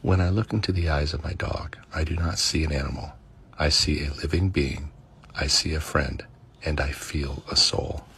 When I look into the eyes of my dog, I do not see an animal. I see a living being. I see a friend, and I feel a soul.